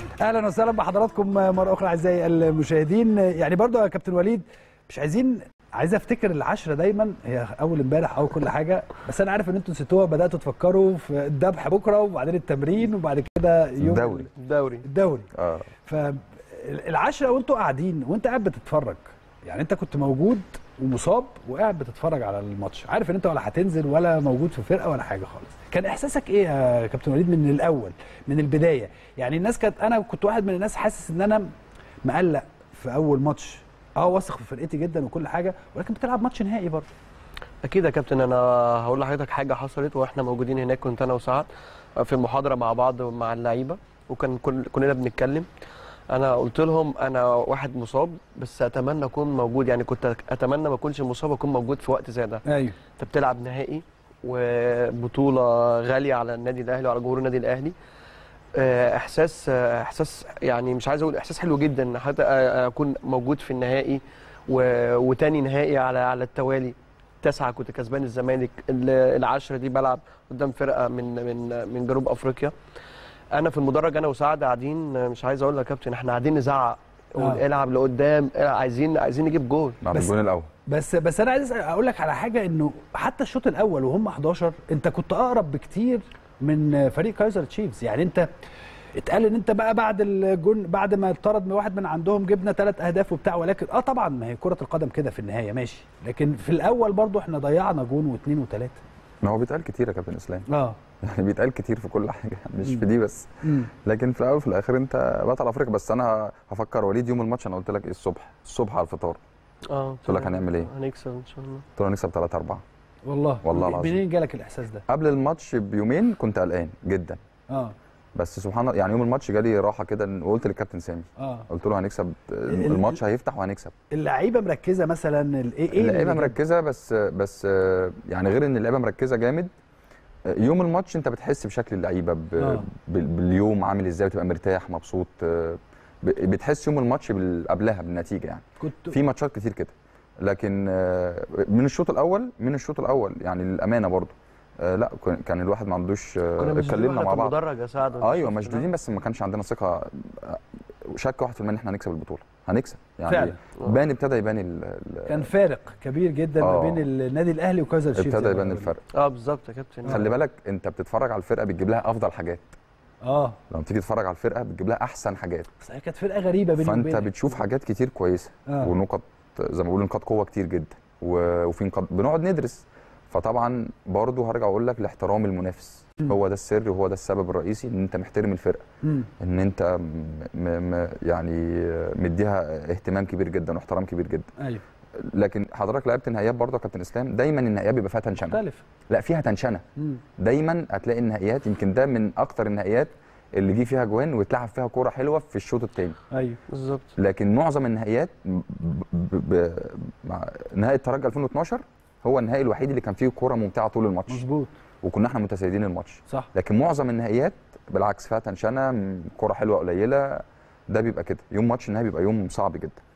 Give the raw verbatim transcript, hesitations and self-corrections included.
اهلا وسهلا بحضراتكم مره اخرى اعزائي المشاهدين. يعني برضو يا كابتن وليد مش عايزين عايز افتكر العشره دايما هي اول امبارح او كل حاجه، بس انا عارف ان انتوا نسيتوها، بداتوا تفكروا في الذبح بكره وبعدين التمرين وبعد كده يوم الدوري الدوري الدوري اه فالعشره وانتوا قاعدين وانت قاعد بتتفرج، يعني انت كنت موجود ومصاب وقاعد بتتفرج على الماتش، عارف ان انت ولا هتنزل ولا موجود في فرقه ولا حاجه خالص، كان احساسك ايه يا كابتن وليد من الاول من البدايه؟ يعني الناس كانت، انا كنت واحد من الناس حاسس ان انا مقلق في اول ماتش، اه واثق في فرقتي جدا وكل حاجه، ولكن بتلعب ماتش نهائي برضه. اكيد يا كابتن، انا هقول لحضرتك حاجه حصلت واحنا موجودين هناك، كنت انا وسعد في المحاضره مع بعض مع اللعيبه، وكان كل كلنا بنتكلم. انا قلت لهم انا واحد مصاب بس اتمنى اكون موجود، يعني كنت اتمنى ما اكونش مصاب اكون موجود في وقت زي ده. ايوه انت بتلعب نهائي وبطوله غاليه على النادي الاهلي وعلى جمهور النادي الاهلي، احساس احساس يعني مش عايز اقول احساس حلو جدا حتى اكون موجود في النهائي وتاني نهائي على على التوالي. تسعه كنت كسبان الزمالك، العشره دي بلعب قدام فرقه من من من جنوب افريقيا. انا في المدرج انا وسعد قاعدين، مش عايز اقول لك يا كابتن احنا قاعدين نزعق آه. العب لقدام، عايزين عايزين نجيب جول بعد الجول الاول. بس بس انا عايز اقول لك على حاجه، انه حتى الشوط الاول وهم احداشر انت كنت اقرب بكتير من فريق كايزر تشيفز. يعني انت اتقال ان انت بقى بعد الجون بعد ما اتطرد من واحد من عندهم جبنا ثلاث اهداف وبتاع، ولكن اه طبعا ما هي كره القدم كده في النهايه ماشي، لكن في الاول برضو احنا ضيعنا جون واثنين وثلاثه. ما هو بيتقال كتير يا كابتن اسلام، اه يعني بيتقال كتير في كل حاجه مش مم. في دي بس. مم. لكن في الاول وفي الاخر انت بطل افريقيا. بس انا هفكر وليد يوم الماتش انا قلت لك ايه الصبح الصبح على الفطار، اه قلت لك هنعمل ايه؟ هنكسب ان شاء الله. قلت له هنكسب ثلاثة أربعة. والله والله العظيم. منين جالك الاحساس ده؟ قبل الماتش بيومين كنت قلقان جدا، اه بس سبحان الله يعني يوم الماتش جالي راحه كده، وقلت للكابتن سامي اه قلت له هنكسب، الماتش هيفتح وهنكسب. اللعيبه مركزه مثلا ايه ايه اللعيبه مركزه، بس بس يعني غير ان اللعيبه مركزه جامد، يوم الماتش انت بتحس بشكل اللعيبه ب... آه. باليوم عامل ازاي، بتبقى مرتاح مبسوط، بتحس يوم الماتش قبلها بالنتيجه. يعني كنت في ماتشات كتير كده، لكن من الشوط الاول من الشوط الاول يعني للامانه برضو لا كان الواحد ما عندوش، اتكلمنا مع بعض المدرج يا سعد. ايوه مشدودين، بس ما كانش عندنا ثقه، شك واحد في المية ان احنا هنكسب البطوله، هنكسب يعني فعلا. بان ابتدى يبان ال كان فارق كبير جدا ما بين النادي الاهلي وكايزر تشيفز، ابتدى يبان الفرق. اه بالظبط يا كابتن. خلي بالك انت بتتفرج على الفرقه بتجيب لها افضل حاجات. اه لما تيجي تتفرج على الفرقه بتجيب لها احسن حاجات، بس هي كانت فرقه غريبه بيني فانت وبينك. بتشوف حاجات كتير كويسه آه. ونقط زي ما بيقولوا نقاط قوه كتير جدا، وفي نقاط بنقعد ندرس. فطبعا برضه هرجع اقول لك الاحترام المنافس م. هو ده السر وهو ده السبب الرئيسي، ان انت محترم الفرقه، م. ان انت م م يعني مديها اهتمام كبير جدا واحترام كبير جدا. ايوه. لكن حضرتك لعبت النهائيات برضه يا كابتن اسلام، دايما النهائيات بيبقى فيها تنشنه. مختلف. لا فيها تنشنه. م. دايما هتلاقي النهائيات، يمكن ده من اكتر النهائيات اللي جه فيها جوان واتلعب فيها كوره حلوه في الشوط الثاني. ايوه بالظبط. لكن معظم النهائيات مع نهائي الترجي ألفين واثناشر هو النهائي الوحيد اللي كان فيه كوره ممتعه طول الماتش. مظبوط. وكنا احنا متسيدين الماتش. صح. لكن معظم النهائيات بالعكس فيها تنشنه، كوره حلوه قليله، ده بيبقى كده. يوم ماتش النهائي بيبقى يوم صعب جدا.